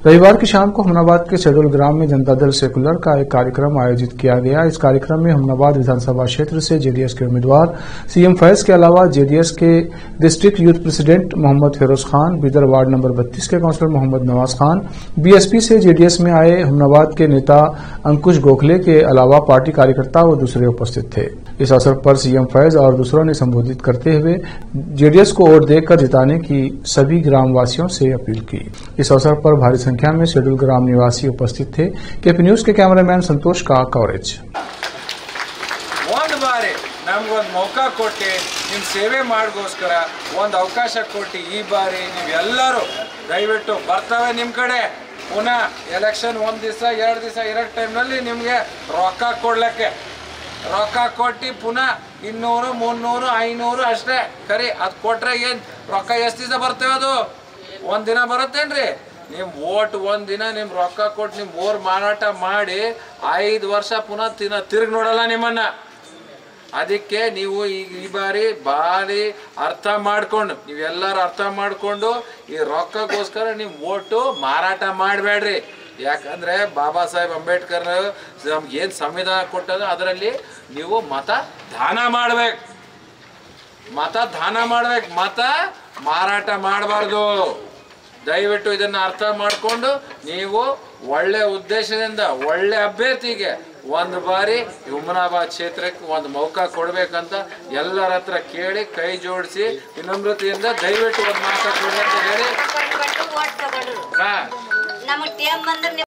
रविवार की शाम को हमनाबाद के सेडुल ग्राम में जनता दल सेकुलर का एक कार्यक्रम आयोजित किया गया। इस कार्यक्रम में हमनाबाद विधानसभा क्षेत्र से जेडीएस के उम्मीदवार सीएम फैज के अलावा जेडीएस के district youth president Mohammed Firoz Khan, Bidar ward number 32 के काउंसलर मोहम्मद नवाज खान, बीएसपी से जेडीएस में आए हमनाबाद के नेता अंकुश गोखले के अलावा पार्टी कार्यकर्ता व दूसरे उपस्थित थे। इस अवसर पर सीएम फैज और दूसरों ने संबोधित करते हुए जेडीएस को वोट देकर जिताने की सभी ग्रामवासियों से अपील की। इस अवसर पर भारी संख्या में शेड्यूल ग्राम निवासी उपस्थित थे। केपी न्यूज के कैमरामैन संतोष का कवरेज। ಒಂದು ಬಾರಿ ನಮಗೊಂದು ಮೌಕ ಕೊಟ್ಟು ನಿಮ್ಮ ಸೇವೆ ಮಾಡೋಸ್ಕರ ಒಂದು ಅವಕಾಶ ಕೊಟ್ಟು ಈ ಬಾರಿ ನೀವೆಲ್ಲರೂ ದಯವಿಟ್ಟು ಬರ್ತವೆ ನಿಮ್ಮ ಕಡೆ ಪುನಃ ಎಲೆಕ್ಷನ್ ಒಂದು ದಿವಸ ಎರಡು ದಿವಸ ಇರೋ ಟೈಮ್ನಲ್ಲಿ ನಿಮಗೆ ರೊಕ್ಕ ಕೊಡ್ಲಿಕ್ಕೆ ರೊಕ್ಕ ಕೊಟ್ಟು ಪುನಃ 200 300 500 ಅಷ್ಟೇ ಕರಿ ಅದು ಕೊಟ್ರೆ ಏನು ರೊಕ್ಕ ಎಷ್ಟು ದಿವಸ ಬರ್ತವೆ? ಅದು ಒಂದು ದಿನ ಬರುತ್ತೇನ್ರಿ? ನಿಮ್ಮ ವೋಟ್ ಒಂದು ದಿನ ನಿಮ್ಮ ರೊಕ್ಕ ಕೊಟ್ಟು ನಿಮ್ಮ ಬೋರ್ ಮಾರಾಟ ಮಾಡಿ 5 ವರ್ಷ ಪುನಃ ತಿರುಗಿ ನೋಡಲ್ಲ ನಿಮ್ಮನ್ನ। ಅದಕ್ಕೆ ನೀವು ಈ ಬಾರಿ ಭಾರಿ ಅರ್ಥ ಮಾಡ್ಕೊಂಡು ನೀವೆಲ್ಲರೂ ಅರ್ಥ ಮಾಡ್ಕೊಂಡು ಈ ರೊಕ್ಕಕ್ಕೋಸ್ಕರ ನೀವು ವೋಟು ಮಾರಾಟ ಮಾಡಬೇಡ್ರಿ। ಯಾಕಂದ್ರೆ ಬಾಬಾ ಸಾಹೇಬ್ ಅಂಬೇಡ್ಕರ್ ನಮ್ಗೆ ಏನು ಸಂವಿಧಾನ ಕೊಟ್ಟದ ಅದರಲ್ಲಿ ನೀವು ಮತ ದಾನ ಮಾಡ್ಬೇಕು, ಮತ ಮಾರಾಟ ಮಾಡಬಾರ್ದು। ದಯವಿಟ್ಟು ಇದನ್ನ ಅರ್ಥ ಮಾಡಿಕೊಂಡು ನೀವು ಒಳ್ಳೆ ಉದ್ದೇಶದಿಂದ ಒಳ್ಳೆ ಅಭ್ಯರ್ಥಿಗೆ ಒಂದು ಬಾರಿ ಹುಮನಾಬಾದ್ ಕ್ಷೇತ್ರಕ್ಕೆ ಒಂದು ಮೌಕ ಕೊಡಬೇಕಂತ ಎಲ್ಲರ ಹತ್ರ ಕೇಳಿ ಕೈ ಜೋಡಿಸಿ ವಿನಮ್ರತೆಯಿಂದ ದಯವಿಟ್ಟು ಒಂದು ಮಾತು ಕೊಡಿ ಅಂತ ಹೇಳಿ